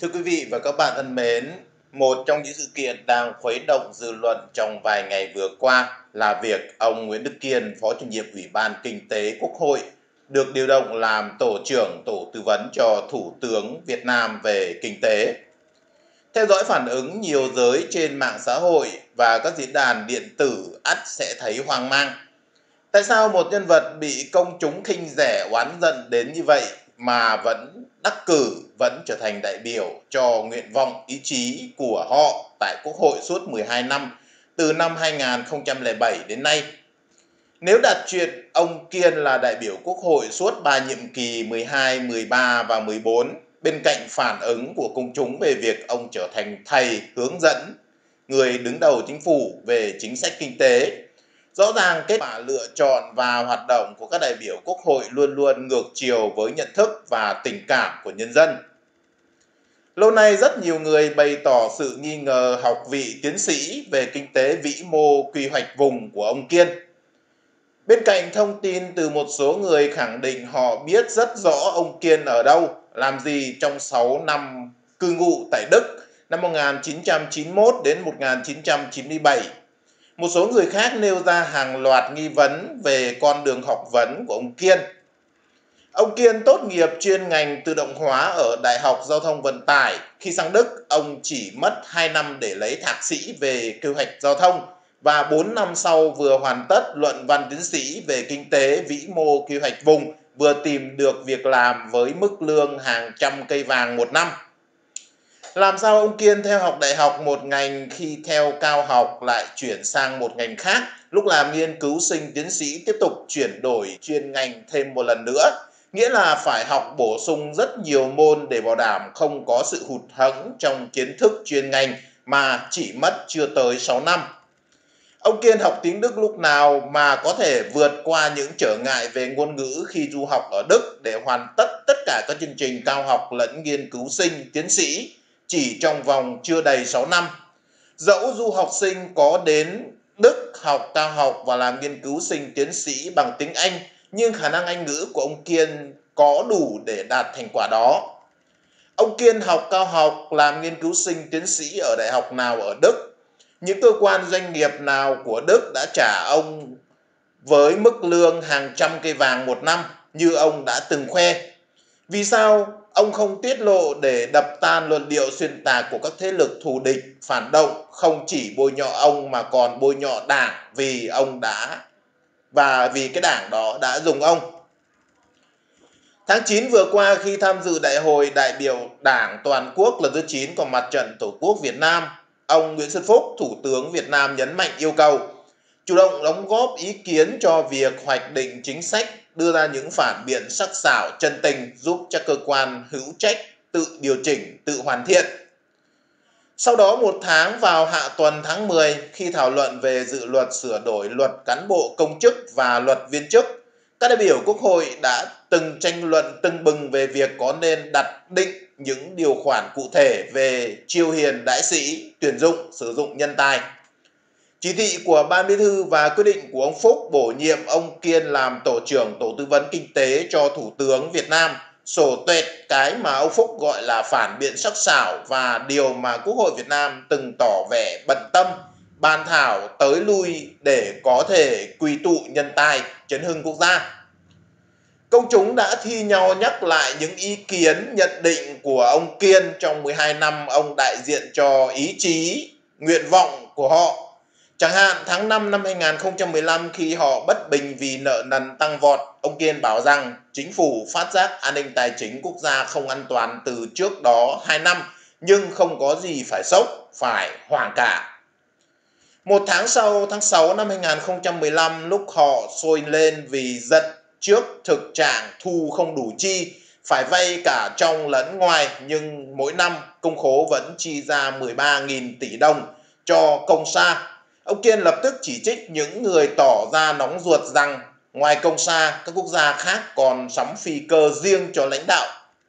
Thưa quý vị và các bạn thân mến, một trong những sự kiện đang khuấy động dư luận trong vài ngày vừa qua là việc ông Nguyễn Đức Kiên, Phó chủ nhiệm Ủy ban Kinh tế Quốc hội, được điều động làm Tổ trưởng Tổ tư vấn cho Thủ tướng Việt Nam về kinh tế. Theo dõi phản ứng nhiều giới trên mạng xã hội và các diễn đàn điện tử ắt sẽ thấy hoang mang. Tại sao một nhân vật bị công chúng khinh rẻ oán giận đến như vậy mà vẫn đắc cử, vẫn trở thành đại biểu cho nguyện vọng ý chí của họ tại Quốc hội suốt 12 năm, từ năm 2007 đến nay? Nếu đặt chuyện ông Kiên là đại biểu Quốc hội suốt 3 nhiệm kỳ 12, 13 và 14, bên cạnh phản ứng của công chúng về việc ông trở thành thầy hướng dẫn, người đứng đầu chính phủ về chính sách kinh tế, rõ ràng kết quả lựa chọn và hoạt động của các đại biểu Quốc hội luôn luôn ngược chiều với nhận thức và tình cảm của nhân dân. Lâu nay rất nhiều người bày tỏ sự nghi ngờ học vị tiến sĩ về kinh tế vĩ mô quy hoạch vùng của ông Kiên. Bên cạnh thông tin từ một số người khẳng định họ biết rất rõ ông Kiên ở đâu, làm gì trong 6 năm cư ngụ tại Đức năm 1991 đến 1997, một số người khác nêu ra hàng loạt nghi vấn về con đường học vấn của ông Kiên. Ông Kiên tốt nghiệp chuyên ngành tự động hóa ở Đại học Giao thông Vận tải. Khi sang Đức, ông chỉ mất 2 năm để lấy thạc sĩ về quy hoạch giao thông và 4 năm sau vừa hoàn tất luận văn tiến sĩ về kinh tế vĩ mô quy hoạch vùng, vừa tìm được việc làm với mức lương hàng trăm cây vàng một năm. Làm sao ông Kiên theo học đại học một ngành khi theo cao học lại chuyển sang một ngành khác, lúc làm nghiên cứu sinh tiến sĩ tiếp tục chuyển đổi chuyên ngành thêm một lần nữa, nghĩa là phải học bổ sung rất nhiều môn để bảo đảm không có sự hụt hẫng trong kiến thức chuyên ngành mà chỉ mất chưa tới 6 năm. Ông Kiên học tiếng Đức lúc nào mà có thể vượt qua những trở ngại về ngôn ngữ khi du học ở Đức để hoàn tất cả các chương trình cao học lẫn nghiên cứu sinh, tiến sĩ chỉ trong vòng chưa đầy 6 năm. Dẫu du học sinh có đến Đức học cao học và làm nghiên cứu sinh tiến sĩ bằng tiếng Anh, nhưng khả năng Anh ngữ của ông Kiên có đủ để đạt thành quả đó. Ông Kiên học cao học, làm nghiên cứu sinh tiến sĩ ở đại học nào ở Đức? Những cơ quan doanh nghiệp nào của Đức đã trả ông với mức lương hàng trăm cây vàng một năm như ông đã từng khoe? Vì sao ông không tiết lộ để đập tan luận điệu xuyên tạc của các thế lực thù địch, phản động, không chỉ bôi nhọ ông mà còn bôi nhọ đảng vì cái đảng đó đã dùng ông? Tháng 9 vừa qua, khi tham dự đại hội đại biểu Đảng toàn quốc lần thứ 9 của Mặt trận Tổ quốc Việt Nam, ông Nguyễn Xuân Phúc, Thủ tướng Việt Nam nhấn mạnh yêu cầu chủ động đóng góp ý kiến cho việc hoạch định chính sách, đưa ra những phản biện sắc sảo chân tình giúp cho cơ quan hữu trách tự điều chỉnh, tự hoàn thiện. Sau đó một tháng, vào hạ tuần tháng 10, khi thảo luận về dự luật sửa đổi luật cán bộ công chức và luật viên chức, các đại biểu Quốc hội đã từng tranh luận tưng bừng về việc có nên đặt định những điều khoản cụ thể về chiêu hiền đãi sĩ, tuyển dụng, sử dụng nhân tài. Chỉ thị của Ban Bí thư và quyết định của ông Phúc bổ nhiệm ông Kiên làm Tổ trưởng Tổ tư vấn Kinh tế cho Thủ tướng Việt Nam sổ tuệt cái mà ông Phúc gọi là phản biện sắc sảo và điều mà Quốc hội Việt Nam từng tỏ vẻ bận tâm, bàn thảo tới lui để có thể quy tụ nhân tài, chấn hưng quốc gia. Công chúng đã thi nhau nhắc lại những ý kiến, nhận định của ông Kiên trong 12 năm ông đại diện cho ý chí, nguyện vọng của họ. Chẳng hạn tháng 5 năm 2015 khi họ bất bình vì nợ nần tăng vọt, ông Kiên bảo rằng chính phủ phát giác an ninh tài chính quốc gia không an toàn từ trước đó 2 năm, nhưng không có gì phải sốc, phải hoảng cả. Một tháng sau, tháng 6 năm 2015, lúc họ sôi lên vì giận trước thực trạng thu không đủ chi, phải vay cả trong lẫn ngoài, nhưng mỗi năm công khố vẫn chi ra 13.000 tỷ đồng cho công sa. Ông Kiên lập tức chỉ trích những người tỏ ra nóng ruột rằng ngoài công sa, các quốc gia khác còn sắm phi cơ riêng cho lãnh đạo.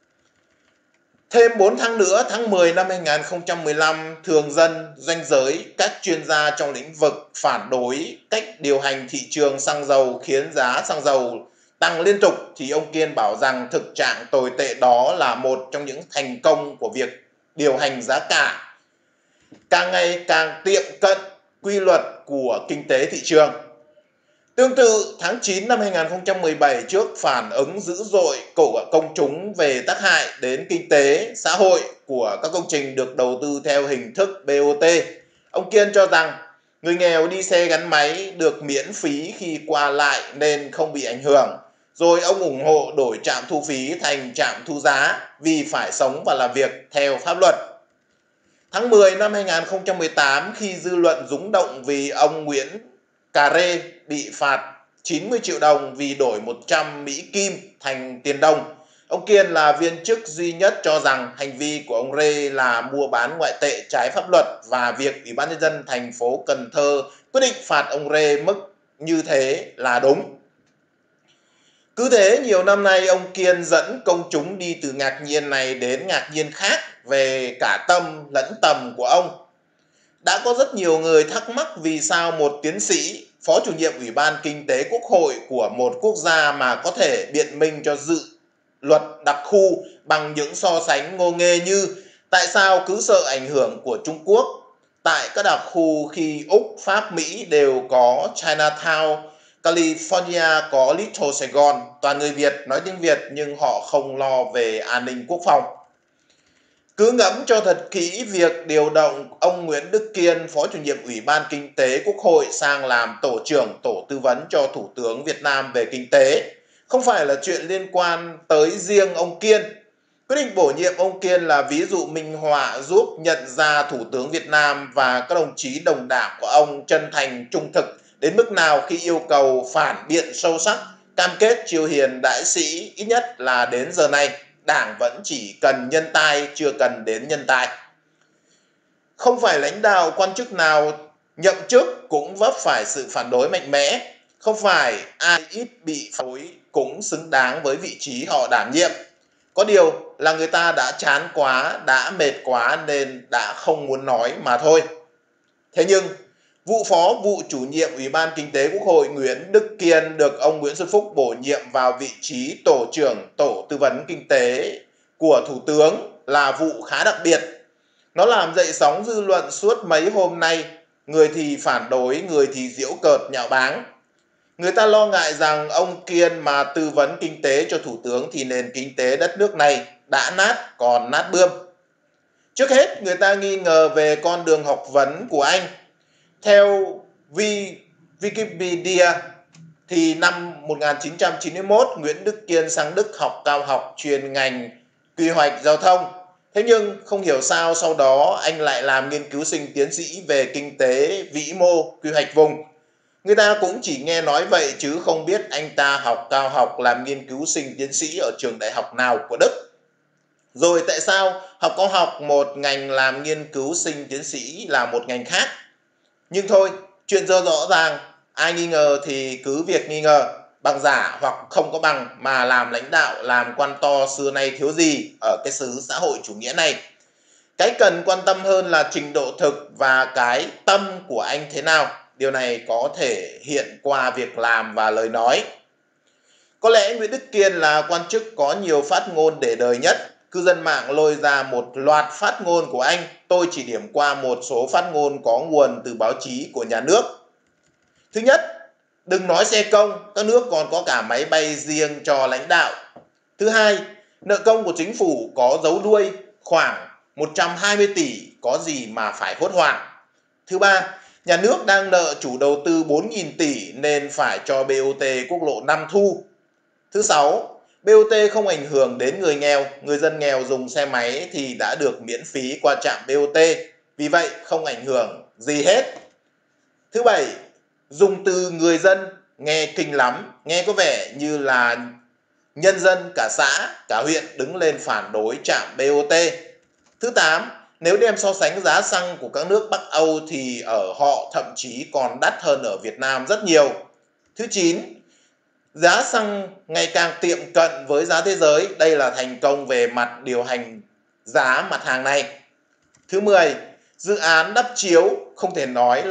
Thêm 4 tháng nữa, tháng 10 năm 2015, thường dân, doanh giới, các chuyên gia trong lĩnh vực phản đối cách điều hành thị trường xăng dầu khiến giá xăng dầu tăng liên tục, thì ông Kiên bảo rằng thực trạng tồi tệ đó là một trong những thành công của việc điều hành giá cả càng ngày càng tiệm cận quy luật của kinh tế thị trường. Tương tự, tháng 9 năm 2017, trước phản ứng dữ dội của công chúng về tác hại đến kinh tế, xã hội của các công trình được đầu tư theo hình thức BOT, ông Kiên cho rằng người nghèo đi xe gắn máy được miễn phí khi qua lại nên không bị ảnh hưởng. Rồi ông ủng hộ đổi trạm thu phí thành trạm thu giá vì phải sống và làm việc theo pháp luật. Tháng 10 năm 2018, khi dư luận rúng động vì ông Nguyễn Cà Rê bị phạt 90 triệu đồng vì đổi 100 Mỹ Kim thành tiền đồng, ông Kiên là viên chức duy nhất cho rằng hành vi của ông Rê là mua bán ngoại tệ trái pháp luật và việc Ủy ban Nhân dân thành phố Cần Thơ quyết định phạt ông Rê mức như thế là đúng. Cứ thế, nhiều năm nay ông Kiên dẫn công chúng đi từ ngạc nhiên này đến ngạc nhiên khác về cả tâm lẫn tầm của ông. Đã có rất nhiều người thắc mắc vì sao một tiến sĩ, phó chủ nhiệm Ủy ban Kinh tế Quốc hội của một quốc gia mà có thể biện minh cho dự luật đặc khu bằng những so sánh ngô nghê như tại sao cứ sợ ảnh hưởng của Trung Quốc tại các đặc khu khi Úc, Pháp, Mỹ đều có Chinatown, California có Little Sài Gòn, toàn người Việt nói tiếng Việt nhưng họ không lo về an ninh quốc phòng. Cứ ngẫm cho thật kỹ việc điều động ông Nguyễn Đức Kiên, Phó chủ nhiệm Ủy ban Kinh tế Quốc hội sang làm tổ trưởng tổ tư vấn cho Thủ tướng Việt Nam về kinh tế. Không phải là chuyện liên quan tới riêng ông Kiên. Quyết định bổ nhiệm ông Kiên là ví dụ minh họa giúp nhận ra Thủ tướng Việt Nam và các đồng chí đồng đảng của ông chân thành trung thực đến mức nào khi yêu cầu phản biện sâu sắc, cam kết chiêu hiền đại sĩ. Ít nhất là đến giờ này, Đảng vẫn chỉ cần nhân tài, chưa cần đến nhân tài. Không phải lãnh đạo quan chức nào nhậm chức cũng vấp phải sự phản đối mạnh mẽ. Không phải ai ít bị phản đối cũng xứng đáng với vị trí họ đảm nhiệm. Có điều là người ta đã chán quá, đã mệt quá nên đã không muốn nói mà thôi. Thế nhưng, vụ chủ nhiệm Ủy ban Kinh tế Quốc hội Nguyễn Đức Kiên được ông Nguyễn Xuân Phúc bổ nhiệm vào vị trí tổ trưởng tổ tư vấn kinh tế của Thủ tướng là vụ khá đặc biệt. Nó làm dậy sóng dư luận suốt mấy hôm nay, người thì phản đối, người thì giễu cợt nhạo báng. Người ta lo ngại rằng ông Kiên mà tư vấn kinh tế cho Thủ tướng thì nền kinh tế đất nước này đã nát còn nát bươm. Trước hết, người ta nghi ngờ về con đường học vấn của anh. Theo Wikipedia thì năm 1991, Nguyễn Đức Kiên sang Đức học cao học chuyên ngành quy hoạch giao thông. Thế nhưng không hiểu sao sau đó anh lại làm nghiên cứu sinh tiến sĩ về kinh tế vĩ mô, quy hoạch vùng. Người ta cũng chỉ nghe nói vậy chứ không biết anh ta học cao học làm nghiên cứu sinh tiến sĩ ở trường đại học nào của Đức. Rồi tại sao học cao học một ngành, làm nghiên cứu sinh tiến sĩ là một ngành khác? Nhưng thôi, chuyện rõ ràng, ai nghi ngờ thì cứ việc nghi ngờ, bằng giả hoặc không có bằng mà làm lãnh đạo, làm quan to xưa nay thiếu gì ở cái xứ xã hội chủ nghĩa này. Cái cần quan tâm hơn là trình độ thực và cái tâm của anh thế nào. Điều này có thể hiện qua việc làm và lời nói. Có lẽ Nguyễn Đức Kiên là quan chức có nhiều phát ngôn để đời nhất. Cư dân mạng lôi ra một loạt phát ngôn của anh. Tôi chỉ điểm qua một số phát ngôn có nguồn từ báo chí của nhà nước. Thứ nhất, đừng nói xe công, các nước còn có cả máy bay riêng cho lãnh đạo. Thứ hai, nợ công của chính phủ có dấu đuôi khoảng 120 tỷ, có gì mà phải hốt hoảng. Thứ ba, nhà nước đang nợ chủ đầu tư 4.000 tỷ nên phải cho BOT quốc lộ 5 thu. Thứ sáu, BOT không ảnh hưởng đến người nghèo, người dân nghèo dùng xe máy thì đã được miễn phí qua trạm BOT, vì vậy không ảnh hưởng gì hết. Thứ bảy, dùng từ người dân nghe kinh lắm, nghe có vẻ như là nhân dân cả xã, cả huyện đứng lên phản đối trạm BOT. Thứ 8, nếu đem so sánh giá xăng của các nước Bắc Âu thì ở họ thậm chí còn đắt hơn ở Việt Nam rất nhiều. Thứ 9, giá xăng ngày càng tiệm cận với giá thế giới, đây là thành công về mặt điều hành giá mặt hàng này. Thứ 10, dự án đắp chiếu không thể nói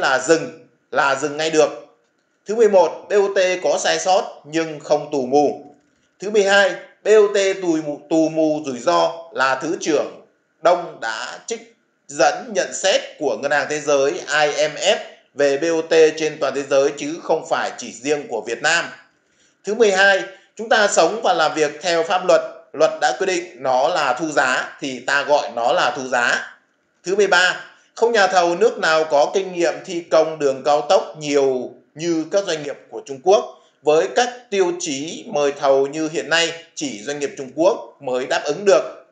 là dừng ngay được. Thứ 11, BOT có sai sót nhưng không tù mù. Thứ 12, BOT tù mù rủi ro là Thứ trưởng Đông đã trích dẫn nhận xét của Ngân hàng Thế giới IMF về BOT trên toàn thế giới chứ không phải chỉ riêng của Việt Nam. Thứ 12, chúng ta sống và làm việc theo pháp luật. Luật đã quy định nó là thu giá thì ta gọi nó là thu giá. Thứ 13, không nhà thầu nước nào có kinh nghiệm thi công đường cao tốc nhiều như các doanh nghiệp của Trung Quốc. Với các tiêu chí mời thầu như hiện nay, chỉ doanh nghiệp Trung Quốc mới đáp ứng được.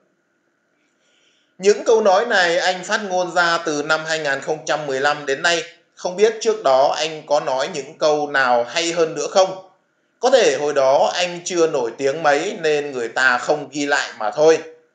Những câu nói này anh phát ngôn ra từ năm 2015 đến nay. Không biết trước đó anh có nói những câu nào hay hơn nữa không? Có thể hồi đó anh chưa nổi tiếng mấy nên người ta không ghi lại mà thôi.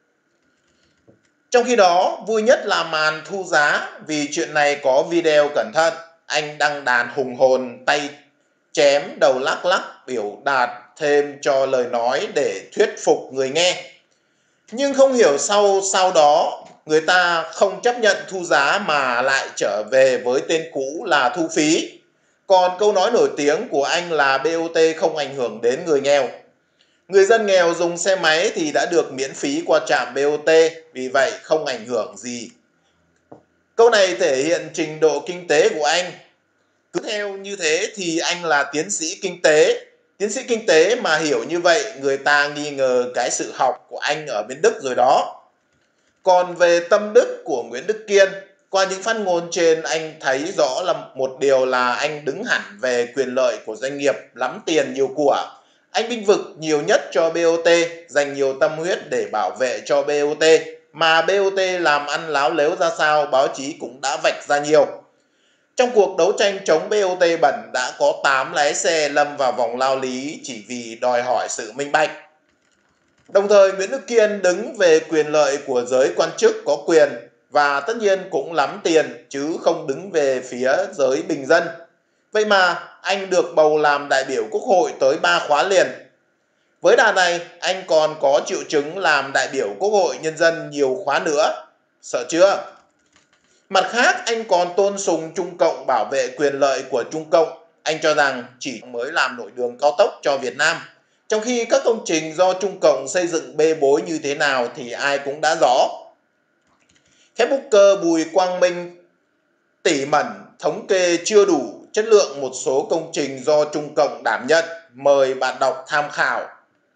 Trong khi đó, vui nhất là màn thu giá vì chuyện này có video cẩn thận. Anh đăng đàn hùng hồn, tay chém, đầu lắc lắc, biểu đạt thêm cho lời nói để thuyết phục người nghe. Nhưng không hiểu sau đó người ta không chấp nhận thu giá mà lại trở về với tên cũ là thu phí. Còn câu nói nổi tiếng của anh là BOT không ảnh hưởng đến người nghèo. Người dân nghèo dùng xe máy thì đã được miễn phí qua trạm BOT, vì vậy không ảnh hưởng gì. Câu này thể hiện trình độ kinh tế của anh. Cứ theo như thế thì anh là tiến sĩ kinh tế. Tiến sĩ kinh tế mà hiểu như vậy, người ta nghi ngờ cái sự học của anh ở bên Đức rồi đó. Còn về tâm đức của Nguyễn Đức Kiên, qua những phát ngôn trên anh thấy rõ là một điều là anh đứng hẳn về quyền lợi của doanh nghiệp lắm tiền nhiều của. Anh bênh vực nhiều nhất cho BOT, dành nhiều tâm huyết để bảo vệ cho BOT. Mà BOT làm ăn láo lếu ra sao, báo chí cũng đã vạch ra nhiều. Trong cuộc đấu tranh chống BOT bẩn đã có 8 lái xe lâm vào vòng lao lý chỉ vì đòi hỏi sự minh bạch. Đồng thời Nguyễn Đức Kiên đứng về quyền lợi của giới quan chức có quyền và tất nhiên cũng lắm tiền chứ không đứng về phía giới bình dân. Vậy mà anh được bầu làm đại biểu Quốc hội tới 3 khóa liền. Với đà này anh còn có triệu chứng làm đại biểu Quốc hội Nhân dân nhiều khóa nữa. Sợ chưa? Mặt khác anh còn tôn sùng Trung Cộng, bảo vệ quyền lợi của Trung Cộng. Anh cho rằng chỉ mới làm nổi đường cao tốc cho Việt Nam. Trong khi các công trình do Trung Cộng xây dựng bê bối như thế nào thì ai cũng đã rõ. Facebooker Bùi Quang Minh tỉ mẩn thống kê chưa đủ chất lượng một số công trình do Trung Cộng đảm nhận, mời bạn đọc tham khảo.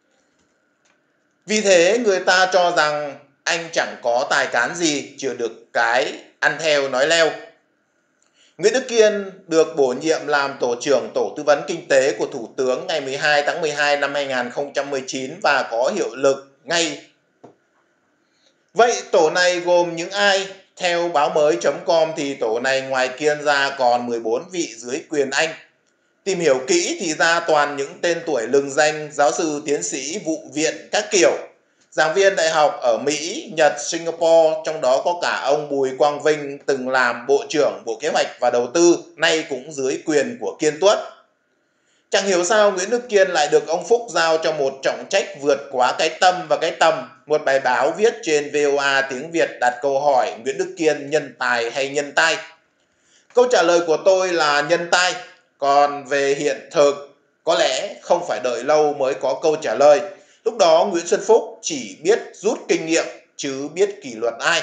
Vì thế người ta cho rằng anh chẳng có tài cán gì, chưa được cái ăn theo nói leo. Nguyễn Đức Kiên được bổ nhiệm làm Tổ trưởng Tổ tư vấn Kinh tế của Thủ tướng ngày 12 tháng 12 năm 2019 và có hiệu lực ngay. Vậy tổ này gồm những ai? Theo báo mới.com thì tổ này ngoài Kiên ra còn 14 vị dưới quyền anh. Tìm hiểu kỹ thì ra toàn những tên tuổi lừng danh, giáo sư, tiến sĩ, vụ viện các kiểu. Giảng viên đại học ở Mỹ, Nhật, Singapore, trong đó có cả ông Bùi Quang Vinh từng làm Bộ trưởng Bộ Kế hoạch và Đầu tư, nay cũng dưới quyền của Kiên Tuất. Chẳng hiểu sao Nguyễn Đức Kiên lại được ông Phúc giao cho một trọng trách vượt quá cái tâm và cái tầm. Một bài báo viết trên VOA tiếng Việt đặt câu hỏi Nguyễn Đức Kiên nhân tài hay nhân tai? Câu trả lời của tôi là nhân tai, còn về hiện thực có lẽ không phải đợi lâu mới có câu trả lời. Lúc đó Nguyễn Xuân Phúc chỉ biết rút kinh nghiệm chứ biết kỷ luật ai.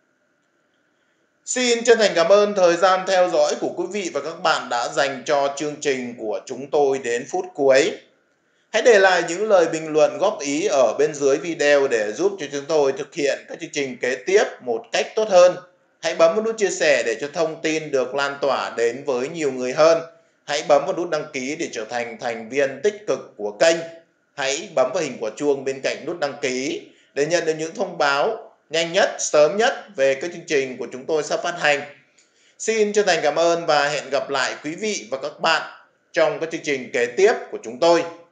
Xin chân thành cảm ơn thời gian theo dõi của quý vị và các bạn đã dành cho chương trình của chúng tôi đến phút cuối. Hãy để lại những lời bình luận góp ý ở bên dưới video để giúp cho chúng tôi thực hiện các chương trình kế tiếp một cách tốt hơn. Hãy bấm vào nút chia sẻ để cho thông tin được lan tỏa đến với nhiều người hơn. Hãy bấm vào nút đăng ký để trở thành thành viên tích cực của kênh. Hãy bấm vào hình quả chuông bên cạnh nút đăng ký để nhận được những thông báo nhanh nhất, sớm nhất về các chương trình của chúng tôi sắp phát hành. Xin chân thành cảm ơn và hẹn gặp lại quý vị và các bạn trong các chương trình kế tiếp của chúng tôi.